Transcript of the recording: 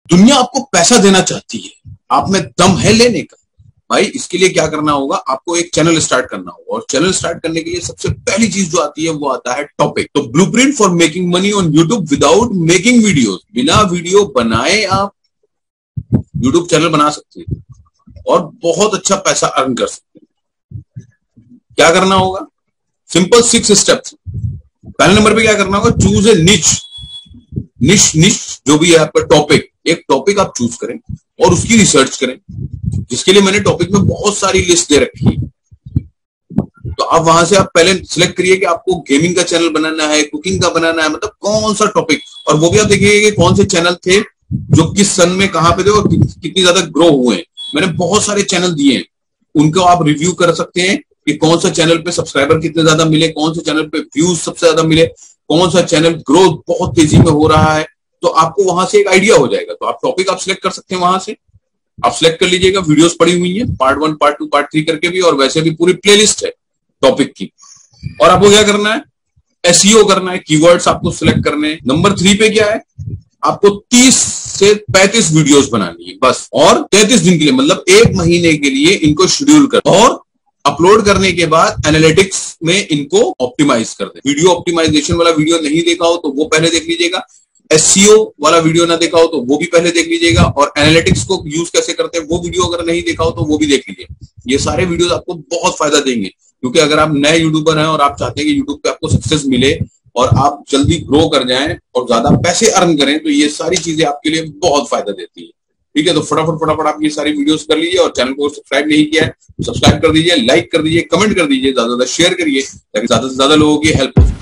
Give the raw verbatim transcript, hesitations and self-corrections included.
दुनिया आपको पैसा देना चाहती है, आप में दम है लेने का। भाई इसके लिए क्या करना होगा, आपको एक चैनल स्टार्ट करना होगा, और चैनल स्टार्ट करने के लिए सबसे पहली चीज जो आती है वो आता है टॉपिक। तो blueprint for making money on YouTube without making videos, बिना वीडियो बनाए आप यूट्यूब चैनल बना सकते हैं और बहुत अच्छा पैसा अर्न कर सकते हैं। क्या करना होगा, सिंपल सिक्स स्टेप्स। पहले नंबर पे क्या करना होगा, चूज ए निच। निश निश जो भी है आपका टॉपिक, एक टॉपिक आप चूज करें और उसकी रिसर्च करें, जिसके लिए मैंने टॉपिक में बहुत सारी लिस्ट दे रखी है। तो आप वहां से आप पहले सिलेक्ट करिए कि आपको गेमिंग का चैनल बनाना है, कुकिंग का बनाना है, मतलब कौन सा टॉपिक। और वो भी आप देखिए कि कौन से चैनल थे जो किस सन में कहां पे थे और कि, कितनी ज्यादा ग्रो हुए हैं। मैंने बहुत सारे चैनल दिए हैं, उनको आप रिव्यू कर सकते हैं कि कौन सा चैनल पे सब्सक्राइबर कितने ज्यादा मिले, कौन सा चैनल पे व्यूज सबसे ज्यादा मिले, कौन सा चैनल ग्रोथ बहुत तेजी में हो रहा है। तो आपको वहां से एक आइडिया हो जाएगा। तो आप टॉपिक आप सिलेक्ट कर सकते हैं, वहां से आप सिलेक्ट कर लीजिएगा। वीडियोस पड़ी हुई हैं part one, part two, part three करके भी, और वैसे भी पूरी प्लेलिस्ट है टॉपिक की। और आपको क्या करना है, एसईओ करना है, कीवर्ड्स आपको सिलेक्ट करने हैं। नंबर थ्री पे क्या है, आपको तीस से पैंतीस वीडियोस बनानी है बस, और तैंतीस दिन के लिए, मतलब एक महीने के लिए इनको शेड्यूल कर, और अपलोड करने के बाद एनालिटिक्स में इनको ऑप्टिमाइज कर दे। वीडियो ऑप्टिमाइजेशन वाला वीडियो नहीं देखा हो तो वो पहले देख लीजिएगा, एसईओ वाला वीडियो ना देखा हो तो वो भी पहले देख लीजिएगा, और एनालिटिक्स को यूज कैसे करते हैं वो वीडियो अगर नहीं देखा हो तो वो भी देख लीजिए। ये सारे वीडियोस आपको बहुत फायदा देंगे, क्योंकि अगर आप नए यूट्यूबर हैं और आप चाहते हैं कि यूट्यूब पे आपको सक्सेस मिले और आप जल्दी ग्रो कर जाएं और ज्यादा पैसे अर्न करें, तो ये सारी चीजें आपके लिए बहुत फायदा देती है। ठीक है, तो फटाफट फटाफट आप ये सारी वीडियोस कर लीजिए, और चैनल को सब्सक्राइब नहीं किया है सब्सक्राइब कर दीजिए, लाइक कर दीजिए, कमेंट कर दीजिए, ज्यादा से ज्यादा शेयर करिए ताकि ज्यादा से ज्यादा लोगों की हेल्प हो।